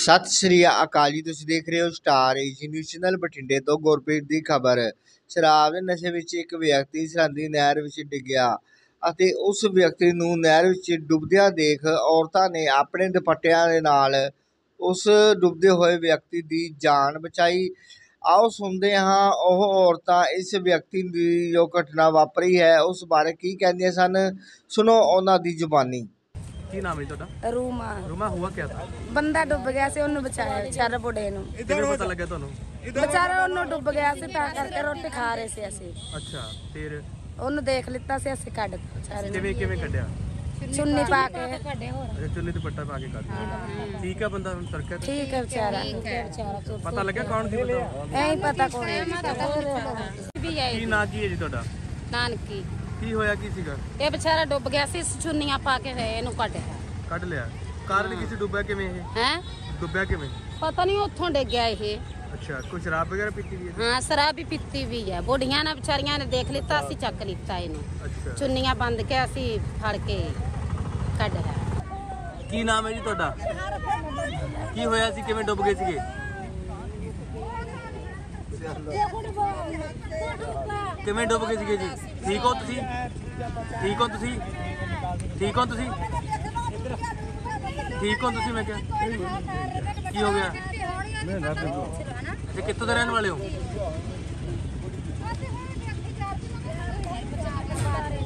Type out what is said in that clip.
सत श्री अकाल जी, तुसीं देख रहे हो स्टार एजी न्यूज़ चैनल बठिंडे तो। गुरप्रीत की खबर। शराब के नशे में एक व्यक्ति सरहदी नहर में डिग्या ਅਤੇ उस व्यक्ति ਨੂੰ नहर में डुबदिਆਂ देख औरतां ने अपने दुपट्टिਆਂ ਦੇ ਨਾਲ उस डुबदे हुए व्यक्ति की जान बचाई। आओ सुनते हाँ ਉਹ औरतां इस व्यक्ति की जो घटना वापरी है उस बारे की कहंदियां सन। सुनो उन्हां दी जुबानी। की नाम है ਤੁਹਾਡਾ? रूमा। रूमा, हुआ क्या था? ਬੰਦਾ ਡੁੱਬ ਗਿਆ ਸੀ, ਉਹਨੂੰ ਬਚਾਇਆ ਵਿਚਾਰਾ ਬੁੱਢੇ ਨੂੰ। ਕਿਵੇਂ ਪਤਾ ਲੱਗਿਆ ਤੁਹਾਨੂੰ? ਵਿਚਾਰਾ ਉਹਨੂੰ ਡੁੱਬ ਗਿਆ ਸੀ ਤਾਂ ਕਰਕੇ ਰੋਟੀ ਖਾ ਰਹੇ ਸੀ ਅਸੀਂ। ਅੱਛਾ, ਫਿਰ ਉਹਨੂੰ ਦੇਖ ਲਿੱਤਾ ਸੀ, ਅਸੀਂ ਕੱਢ ਦਿੱਤਾ ਵਿਚਾਰੇ ਨੂੰ। ਕਿਵੇਂ ਕੱਢਿਆ? ਚੁੰਨੀ ਪਾ ਕੇ। ਅੱਛਾ, ਚੁੰਨੀ ਦੁਪੱਟਾ ਪਾ ਕੇ ਕੱਢ। ਠੀਕ ਹੈ ਬੰਦਾ ਹੁਣ ਸਰਕਤ? ਠੀਕ ਹੈ ਵਿਚਾਰਾ। ਪਤਾ ਲੱਗਿਆ ਕੌਣ ਸੀ ਬੰਦਾ? ਐਂ ਪਤਾ ਕੌਣ ਹੈ। ਕੀ ਨਾਂ ਕੀ ਹੈ ਜੀ ਤੁਹਾਡਾ? ਨਾਨਕੀ। ਕੀ ਹੋਇਆ ਕੀ ਸੀਗਾ? ਇਹ ਵਿਚਾਰਾ ਡੁੱਬ ਗਿਆ ਸੀ, ਚੁੰਨੀਆਂ ਪਾ ਕੇ ਇਹਨੂੰ ਕੱਢ ਲਿਆ। ਕਾਰਨ ਕੀ ਸੀ? ਡੁੱਬਿਆ ਕਿਵੇਂ ਇਹ? ਹੈ ਡੁੱਬਿਆ ਕਿਵੇਂ? ਪਤਾ ਨਹੀਂ, ਉੱਥੋਂ ਡਿੱਗ ਗਿਆ ਇਹ। ਅੱਛਾ, ਕੋਈ ਸ਼ਰਾਬ ਵਗੈਰਾ ਪੀਤੀ ਵੀ ਹੈ? ਹਾਂ, ਸ਼ਰਾਬ ਵੀ ਪੀਤੀ ਵੀ ਹੈ। ਬੁੱਢੀਆਂ ਨੇ ਵਿਚਾਰੀਆਂ ਨੇ ਦੇਖ ਲਿੱਤਾ, ਅਸੀਂ ਚੱਕ ਲਿੱਤਾ ਇਹਨੂੰ। ਅੱਛਾ, ਚੁੰਨੀਆਂ ਬੰਦ ਕੇ ਅਸੀਂ ਫੜ ਕੇ ਕੱਢ ਲਿਆ। ਕੀ ਨਾਮ ਹੈ ਜੀ ਤੁਹਾਡਾ? ਕੀ ਹੋਇਆ ਸੀ? ਕਿਵੇਂ ਡੁੱਬ ਗਏ ਸੀਗੇ? ਕਿਵੇਂ ਡੁੱਬ ਗਏ ਸੀਗੇ ਜੀ? ਠੀਕ ਹੋ ਤੁਸੀਂ? ਠੀਕ ਹੋ ਤੁਸੀਂ? ਠੀਕ ਹੋ ਤੁਸੀਂ? ਠੀਕ ਹੋ ਤੁਸੀਂ? ਮੈਂ ਕਿਹਾ ਕੀ ਹੋ ਗਿਆ? ਇਹ ਕਿੱਥੋਂ ਦੇ ਰਹਿਣ ਵਾਲੇ ਹੋ?